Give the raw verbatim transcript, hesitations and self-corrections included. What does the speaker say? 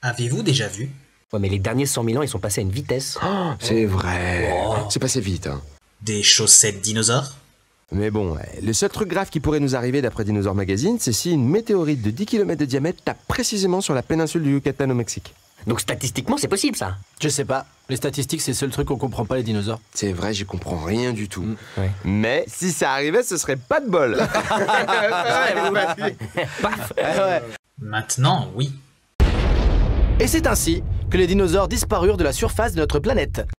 Avez-vous déjà vu? Ouais, mais les derniers cent mille ans, ils sont passés à une vitesse. Oh, c'est vrai. Oh. C'est passé vite, hein. Des chaussettes dinosaures? Mais bon, ouais, le seul truc grave qui pourrait nous arriver d'après Dinosaur Magazine, c'est si une météorite de dix kilomètres de diamètre tape précisément sur la péninsule du Yucatan au Mexique. Donc statistiquement, c'est possible, ça. Je sais pas. Les statistiques, c'est le seul truc qu'on comprend pas les dinosaures. C'est vrai, j'y comprends rien du tout. Mm. Ouais. Mais si ça arrivait, ce serait pas de bol. Paf. Ouais. Maintenant, oui. Et c'est ainsi que les dinosaures disparurent de la surface de notre planète.